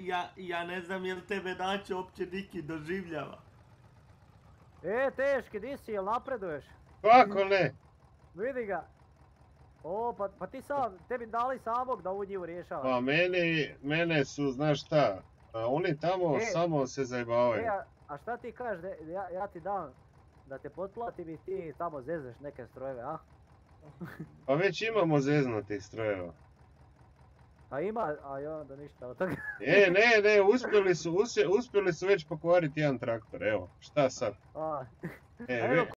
Ja ne znam jel tebe Načo uopće Niki doživljava. Teški, di si, jel napreduješ? Kako ne? Vidi ga. O, pa ti sam, tebi dali samog da ovu njivu rješavaš. Pa mene su, znaš šta, oni tamo samo se zajebavaju. A šta ti kažeš, ja ti dam da te potplatim i ti tamo zezneš neke strojeve, a? Pa već imamo zeznutih strojeva. Pa ima, a i onda ništa od toga. Ne, uspjeli su već pokvariti jedan traktor, evo, šta sad?